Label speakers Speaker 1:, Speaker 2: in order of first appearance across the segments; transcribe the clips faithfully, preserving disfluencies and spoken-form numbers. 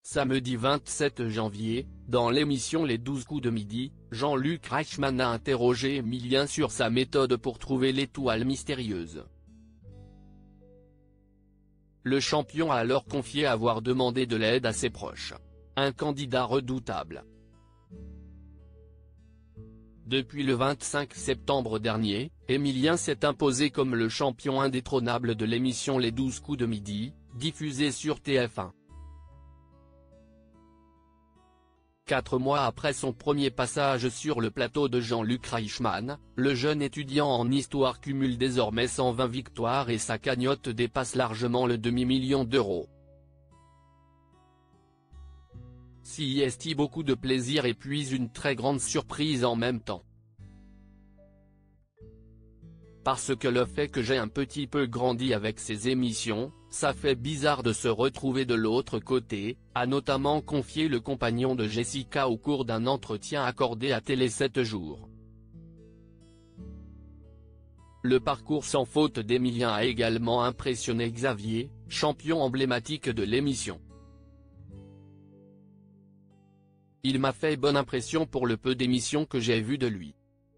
Speaker 1: Samedi vingt-sept janvier, dans l'émission Les douze coups de midi, Jean-Luc Reichmann a interrogé Emilien sur sa méthode pour trouver l'étoile mystérieuse. Le champion a alors confié avoir demandé de l'aide à ses proches. Un candidat redoutable. Depuis le vingt-cinq septembre dernier, Emilien s'est imposé comme le champion indétrônable de l'émission Les douze coups de midi, diffusée sur T F un. Quatre mois après son premier passage sur le plateau de Jean-Luc Reichmann, le jeune étudiant en histoire cumule désormais cent vingt victoires et sa cagnotte dépasse largement le demi-million d'euros. Si est beaucoup de plaisir et puis une très grande surprise en même temps. Parce que le fait que j'ai un petit peu grandi avec ces émissions, ça fait bizarre de se retrouver de l'autre côté, a notamment confié le compagnon de Jessica au cours d'un entretien accordé à Télé sept jours. Le parcours sans faute d'Emilien a également impressionné Xavier, champion emblématique de l'émission. Il m'a fait bonne impression pour le peu d'émissions que j'ai vues de lui.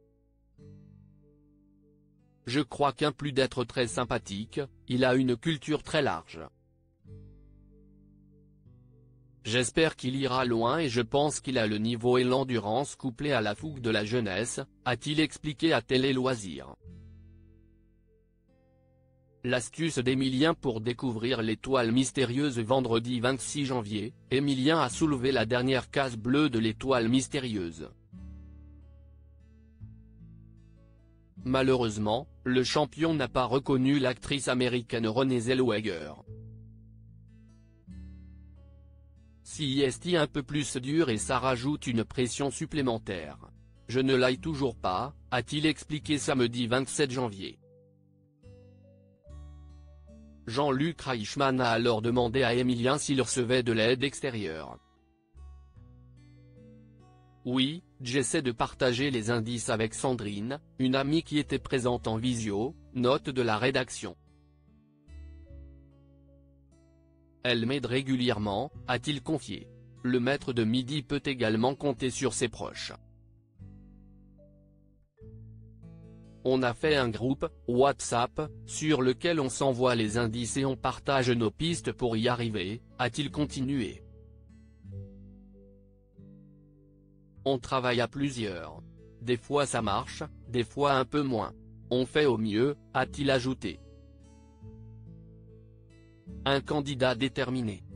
Speaker 1: Je crois qu'en plus d'être très sympathique, il a une culture très large. J'espère qu'il ira loin et je pense qu'il a le niveau et l'endurance couplés à la fougue de la jeunesse, a-t-il expliqué à Télé Loisirs. L'astuce d'Emilien pour découvrir l'étoile mystérieuse. Vendredi vingt-six janvier, Emilien a soulevé la dernière case bleue de l'étoile mystérieuse. Malheureusement, le champion n'a pas reconnu l'actrice américaine Renée Zellweger. Si est un peu plus dur et ça rajoute une pression supplémentaire. Je ne l'aille toujours pas, a-t-il expliqué samedi vingt-sept janvier. Jean-Luc Reichmann a alors demandé à Emilien s'il recevait de l'aide extérieure. Oui, j'essaie de partager les indices avec Sandrine, une amie qui était présente en visio, note de la rédaction. Elle m'aide régulièrement, a-t-il confié. Le maître de midi peut également compter sur ses proches. On a fait un groupe, WhatsApp, sur lequel on s'envoie les indices et on partage nos pistes pour y arriver, a-t-il continué. On travaille à plusieurs. Des fois ça marche, des fois un peu moins. On fait au mieux, a-t-il ajouté. Un candidat déterminé.